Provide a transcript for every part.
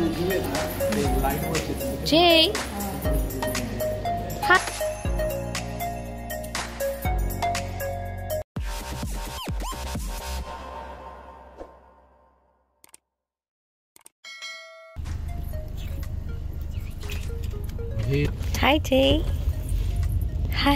जय हा हाय जय हाय.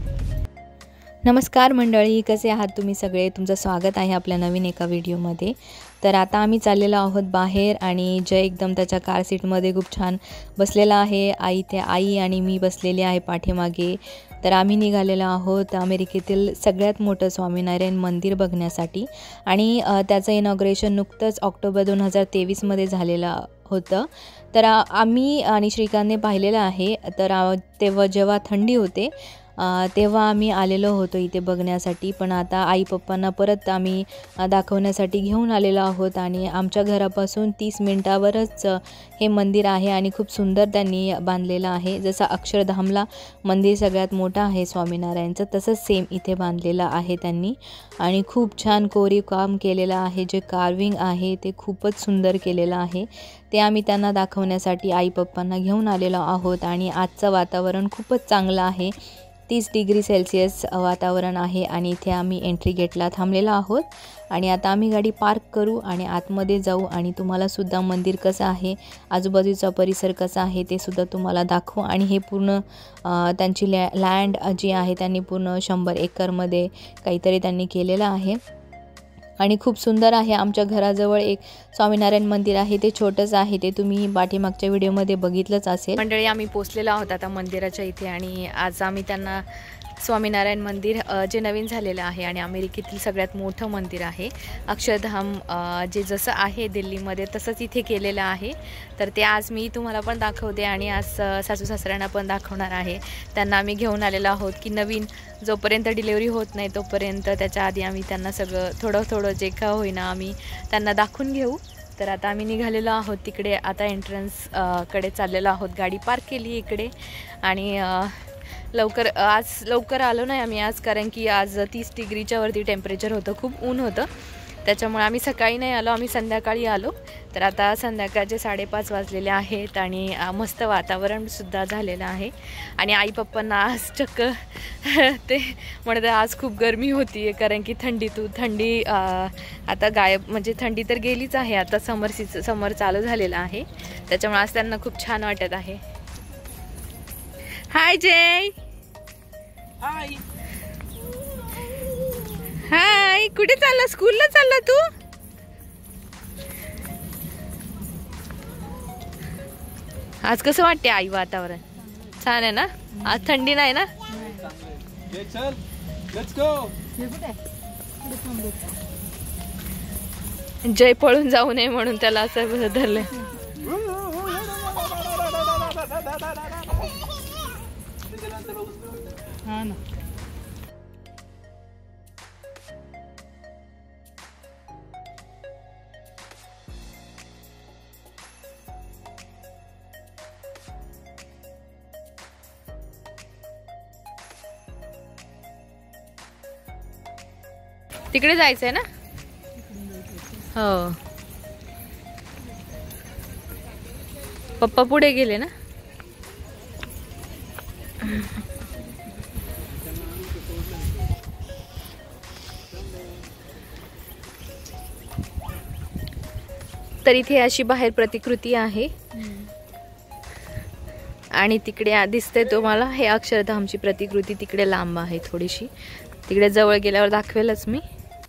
नमस्कार मंडळी, कसे आहात तुम्ही सगळे. तुमचं स्वागत आहे आपल्या नवीन एका व्हिडिओमध्ये. तर आता आम्ही चाललेलो आहोत बाहेर आणि जय एकदम त्याच्या कार सीटमध्ये खूप छान बसलेला आहे. आई आणि मी बसलेली आहे पाठीमागे. तर आम्ही निघालेलो आहोत अमेरिकेतील सगळ्यात मोठं स्वामीनारायण मंदिर बघण्यासाठी आणि त्याचं इनॉग्रेशन नुकतंच ऑक्टोबर 2023मध्ये झालेलं होतं. तर आम्ही आणि श्रीकांतने पाहिलेलं आहे. तर तेव्हा जेव्हा थंडी होते तेव्हा आम्ही आलेलो होतो इथे बघण्यासाठी. पण आता आई पप्पांना परत आम्ही दाखवण्यासाठी घेऊन आलेलो आहोत आणि आमच्या घरापासून 30 मिनटावरच हे मंदिर आहे आणि खूप सुंदर त्यांनी बांधलेलं आहे. जसं अक्षरधामला मंदिर सगळ्यात मोठं आहे स्वामीनारायणचं, तसंच सेम इथे बांधलेलं आहे त्यांनी आणि खूप छान कोरीव काम केलेलं आहे. जे कार्विंग आहे ते खूपच सुंदर केलेलं आहे. ते आम्ही त्यांना दाखवण्यासाठी आई पप्पांना घेऊन आलेलो आहोत आणि आजचं वातावरण खूपच चांगलं आहे. 30 डिग्री सेल्सिअस वातावरण आहे आणि इथे आम्ही एंट्री गेटला थांबलेलो आहोत आणि आता आम्ही गाडी पार्क करू आणि आतमध्ये जाऊ आणि तुम्हालासुद्धा मंदिर कसं आहे, आजूबाजूचा परिसर कसा आहे ते सुद्धा तुम्हाला दाखवू. आणि हे पूर्ण त्यांची लँड जी आहे त्यांनी पूर्ण 100 एकरमध्ये काहीतरी त्यांनी केलेलं आहे आणि खूप सुंदर आहे. आमच्या घराजवळ एक स्वामीनारायण मंदिर आहे, ते छोटंच आहे, ते तुम्ही पाठीमागच्या व्हिडिओमध्ये बघितलंच असेल. मंडळी आम्ही पोचलेलो आहोत आता मंदिराच्या इथे आणि आज आम्ही त्यांना स्वामीनारायण मंदिर जे नवीन झालेलं आहे आणि अमेरिकेतील सगळ्यात मोठं मंदिर आहे अक्षरधाम, जे जसं आहे दिल्लीमध्ये तसंच इथे केलेलं आहे. तर ते आज मी तुम्हाला पण दाखवते आणि आज सासू सासऱ्यांना पण दाखवणार आहे. त्यांना आम्ही घेऊन आलेलो आहोत की नवीन जोपर्यंत डिलेवरी होत नाही तोपर्यंत त्याच्या आधी आम्ही त्यांना सगळं थोडं जे का होईना आम्ही त्यांना दाखवून घेऊ. तर आता आम्ही निघालेलो आहोत तिकडे. आता एंट्रन्स कडे चाललेलो आहोत. गाडी पार्क केली इकडे आणि आज लवकर आलो नाही आम्ही आज, कारण की आज 30 डिग्रीच्या वरती टेम्परेचर होतं, खूप ऊन होतं. त्याच्यामुळे आम्ही सकाळी नाही आलो, आम्ही संध्याकाळी आलो. तर आता संध्याकाळचे 5:30 वाजलेले आहेत आणि मस्त वातावरणसुद्धा झालेलं आहे. आणि आई पप्पांना आज चक्क ते म्हणत आज खूप गरमी होती आहे, कारण की थंडी आता गायब, म्हणजे थंडी तर गेलीच आहे, आता समर चालू झालेलं आहे. त्याच्यामुळे आज त्यांना खूप छान वाटत आहे. हाय जय. हाय हाय. कुठे चालला? स्कूलला चालला तू? आज कसं वाटते आई वातावरण? छान आहे ना? आज थंडी नाही ना? जय पळून जाऊ नये म्हणून त्याला असं धरलंय. हा ना. तिकडे जायचंय ना? हो. पप्पा पुढे गेले ना? तर इथे अशी बाहेर प्रतिकृती आहे आणि तिकडे दिसते तुम्हाला हे अक्षरधामची प्रतिकृती तिकडे लांब आहे थोडीशी. तिकडे जवळ गेल्यावर दाखवेलच मी.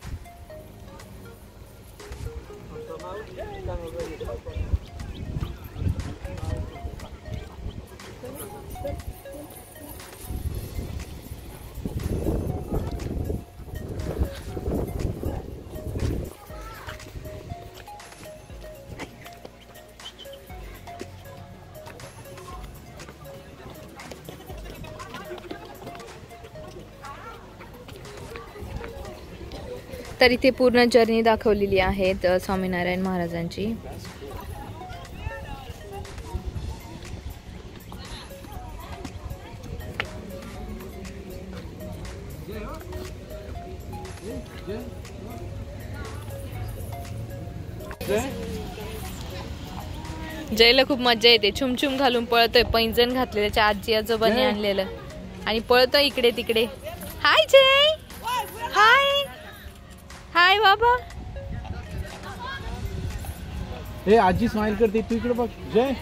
तर इथे पूर्ण जर्नी दाखवलेली आहे स्वामीनारायण महाराजांची. जयला खूप मजा येते, छुमछुम घालून पळतोय, पैंजण घातले त्याच्या आजी आजोबांनी आणलेलं आणि पळतोय इकडे तिकडे. हाय जय, हाय हाय बाबा. हे आजी स्माइल करते, तू इकडे बघ जय.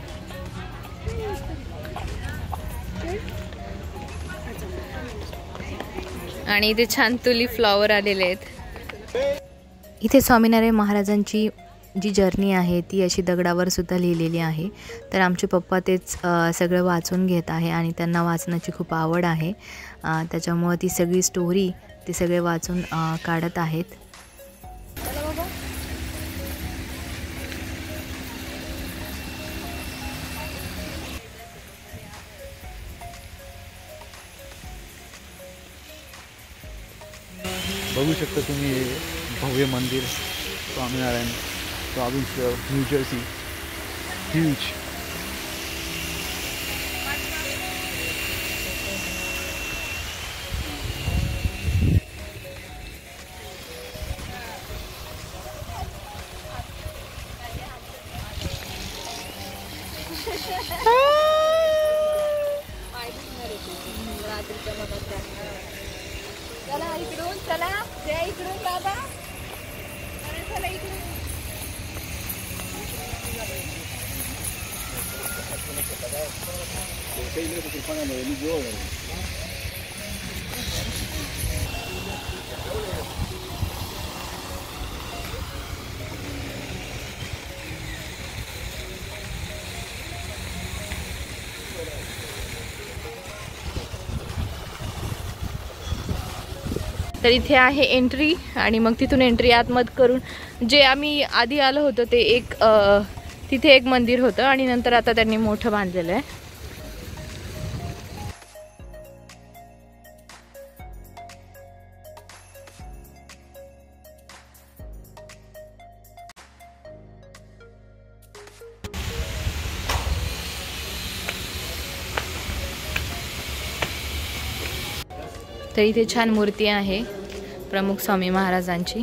आणि इथे छान तुली फ्लॉवर आलेले आहेत. इथे स्वामीनारायण महाराजांची जी जर्नी आहे ती अशी दगडावर सुद्धा लिहिलेली आहे. तर आमचे पप्पा तेच सगळं वाचून घेत आहे आणि त्यांना वाचनाची खूप आवड आहे. त्याच्यामुळं ती सगळी स्टोरी ते सगळे वाचून काढत आहेत. बघू शकता तुम्ही भव्य मंदिर Swaminarayan, province New Jersey. Huge. चला इकडून, चला जय इकडून बाबा, चला इकडून. तर इथे आहे एंट्री आणि मग तिथून एंट्री आतमध्ये करून जे आम्ही आधी आलो होतो ते एक तिथे एक मंदिर होतं आणि नंतर आता त्यांनी मोठं बांधलेलं आहे. तर इथे छान मूर्ती आहे प्रमुख स्वामी महाराजांची.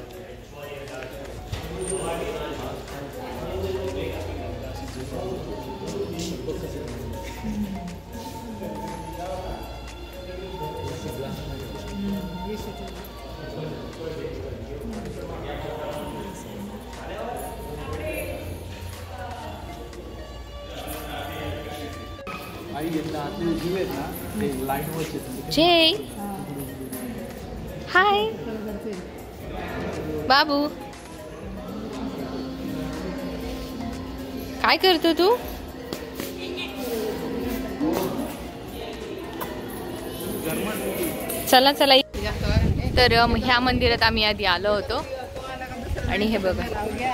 जय, हाय बाबू, काय करतो तू? चला चला. तर ह्या मंदिरात आम्ही आधी आलो होतो आणि हे बघा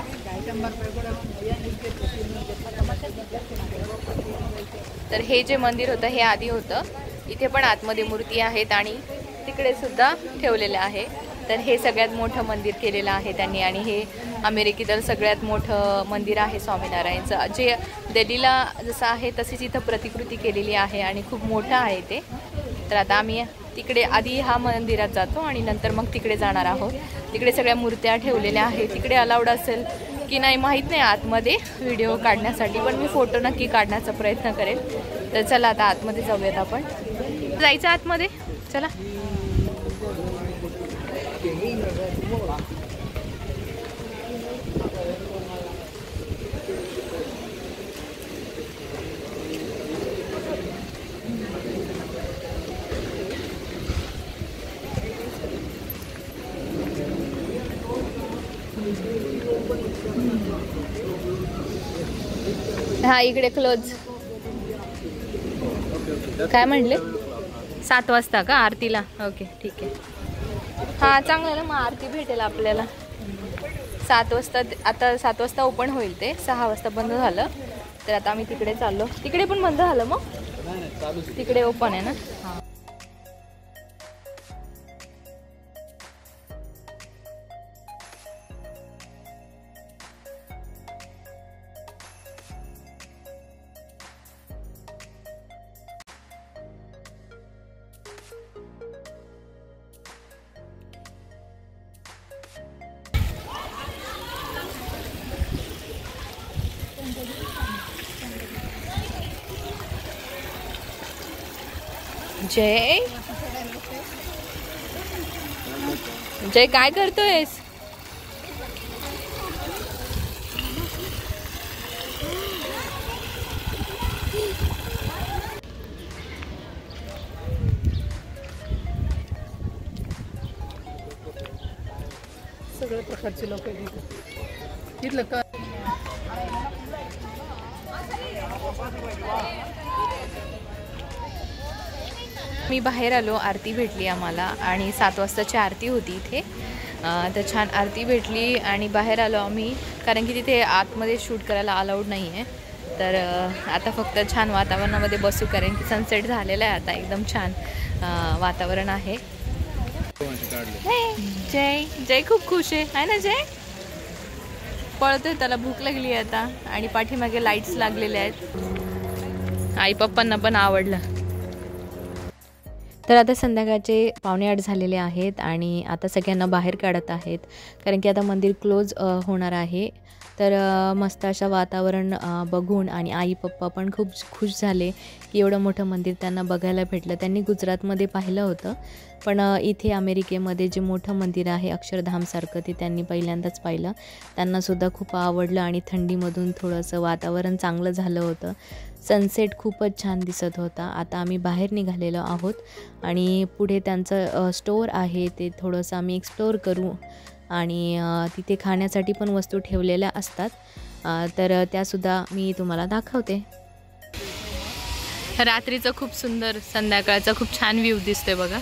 तर हे जे मंदिर होतं हे आधी होतं. इथे पण आतमध्ये मूर्ती आहेत आणि तिकडे सुद्धा ठेवलेले आहे. तर हे सगळ्यात मोठं मंदिर केलेलं आहे त्यांनी आणि हे अमेरिकेतील सगळ्यात मोठं मंदिर आहे स्वामीनारायणचं, जे दिल्लीला जसं आहे तशीच इथं प्रतिकृती केलेली आहे आणि खूप मोठं आहे ते. तर आता आम्ही तिकडे आधी हा मंदिरात जातो आणि नंतर मग तिकडे जाणार आहोत. तिकडे सगळ्या मूर्त्या ठेवलेल्या आहेत. तिकडे अलाउड असेल की नाही माहीत नाही आतमध्ये व्हिडिओ काढण्यासाठी, पण मी फोटो नक्की काढण्याचा प्रयत्न करेल. तर चला आता आतमध्ये जाऊयात. आपण जायचं आतमध्ये, चला. हा इकडे क्लोज. काय म्हणले? 7 वाजता का आरतीला? ओके ठीक आहे. हां चांगलं ना, मग आरती भेटेल आपल्याला 7 वाजता. आता 7 वाजता ओपन होईल ते, 6 वाजता बंद झालं. तर आता आम्ही तिकडे चाललो. तिकडे पण बंद झालं मग? तिकडे ओपन आहे ना. हां जय जय काय करतोयस? सगळ्या प्रकारचे लोक इथलं का मी बाहेर आलो, आरती भेटली आम्हाला आणि 7 वाजताची आरती होती इथे. तर छान आरती भेटली आणि बाहेर आलो आम्ही, कारण की तिथे आतमध्ये शूट करायला अलाउड नाही आहे. तर आता फक्त छान वातावरणामध्ये बसू, कारण की सनसेट झालेला आहे आता, एकदम छान वातावरण आहे. जय जय खूप खुश आहे ना जय? पळतोय, त्याला भूक लागली आता आणि पाठीमागे लाईट्स लागलेले आहेत. आई पप्पांना पण आवडलं. तर आता संध्याकाळचे 7:45 झालेले आहेत आणि आता सगळ्यांना बाहेर काढत आहेत, कारण की आता मंदिर क्लोज होणार आहे. तर मस्त अशा वातावरण बघून आणि आई पप्पा पण खूप खुश झाले की एवढं मोठं मंदिर त्यांना बघायला भेटलं. त्यांनी गुजरातमध्ये पाहिलं होतं, पण इथे अमेरिकेमध्ये जे मोठं मंदिर आहे अक्षरधामसारखं, ते त्यांनी पहिल्यांदाच पाहिलं. त्यांनासुद्धा खूप आवडलं आणि थंडीमधून थोडंसं वातावरण चांगलं झालं होतं. सनसेट खूपच छान दिसत होता. आता आम्ही बाहेर निघालेलो आहोत आणि पुढे त्यांचं स्टोअर आहे, ते थोडंसं आम्ही एक्सप्लोअर करू आणि तिथे खाण्यासाठी पण वस्तू ठेवलेल्या असतात, तर त्यासुद्धा मी तुम्हाला दाखवते. रात्रीचं खूप सुंदर, संध्याकाळचा खूप छान व्ह्यू दिसतोय बघा.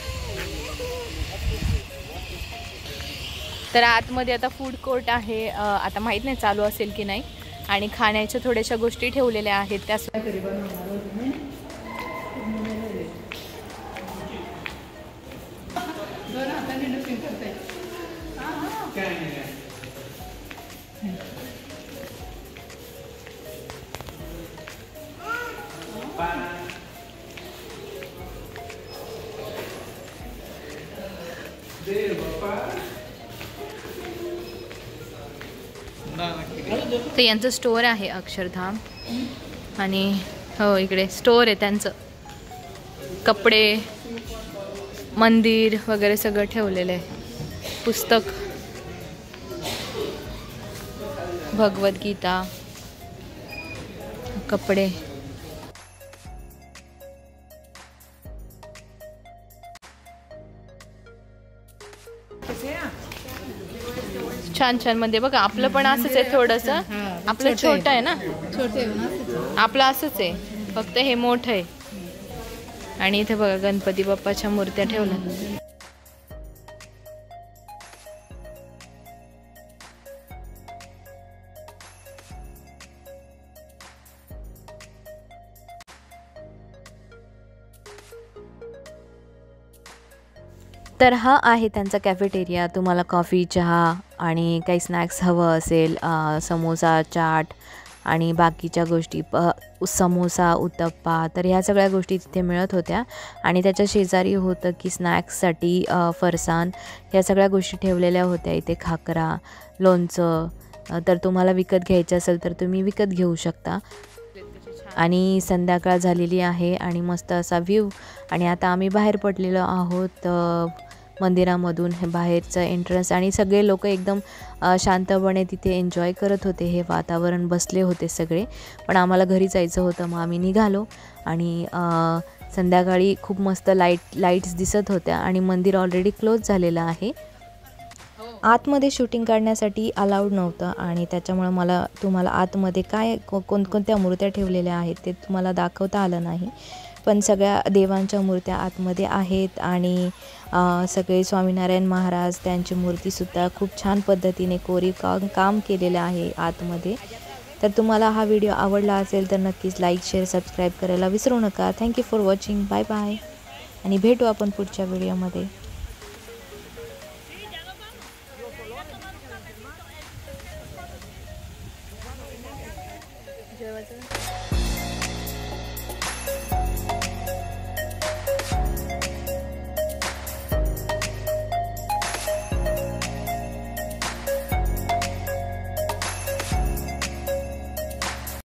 तर आतमध्ये आता फूड कोर्ट आहे, आता माहीत नाही चालू असेल की नाही, आणि खाण्याच्या थोड्याशा गोष्टी ठेवलेल्या आहेत त्या. तर यांचं स्टोअर आहे अक्षरधाम, आणि हो इकडे स्टोअर आहे त्यांचं, कपडे, मंदिर वगैरे सगळं ठेवलेलं आहे. पुस्तक, भगवद्गीता, कपडे. छान छान मध्ये बघा. आपलं पण असंच आहे थोडंसं, आपलं छोटं आहे ना, आपलं असंच आहे, फक्त हे मोठं आहे. आणि इथे बघा गणपती बाप्पाच्या मूर्त्या ठेवल्या. तर हा आहे त्यांचा कॅफेटेरिया. तुम्हाला कॉफी, चहा आणि काही स्नॅक्स हवं असेल, समोसा, चाट आणि बाकीच्या गोष्टी, समोसा, उत्तप्पा, तर ह्या सगळ्या गोष्टी तिथे मिळत होत्या. आणि त्याच्या शेजारी होतं की स्नॅक्ससाठी फरसाण, ह्या सगळ्या गोष्टी ठेवलेल्या होत्या इथे. खाकरा, लोणचं, तर तुम्हाला विकत घ्यायचं असेल तर तुम्ही विकत घेऊ शकता. आणि संध्याकाळ झालेली आहे आणि मस्त असा व्ह्यू. आणि आता आम्ही बाहेर पडलेलो आहोत मंदिरामधून, हे बाहेरचं एंट्रन्स, आणि सगळे लोक एकदम शांतपणे तिथे एन्जॉय करत होते. हे वातावरण बसले होते सगळे. पण आम्हाला घरी जायचं होतं, मग आम्ही निघालो. आणि संध्याकाळी खूप मस्त लाईट्स दिसत होत्या आणि मंदिर ऑलरेडी क्लोज झालेलं आहे. आतमध्ये शूटिंग काढण्यासाठी अलाउड नव्हतं आणि त्याच्यामुळे मला तुम्हाला आतमध्ये काय कोणकोणत्या मूर्त्या ठेवलेल्या आहेत ते तुम्हाला दाखवता आलं नाही. पण सगळ्या देवांच्या मूर्त्या आतमध्ये आहेत आणि सगळे स्वामीनारायण महाराज त्यांची मूर्तीसुद्धा खूप छान पद्धतीने काम केलेलं आहे आतमध्ये. तर तुम्हाला हा व्हिडिओ आवडला असेल तर नक्कीच लाईक, शेअर, सबस्क्राईब करायला विसरू नका. Thank you for watching. Bye bye, आणि भेटू आपण पुढच्या व्हिडिओमध्ये.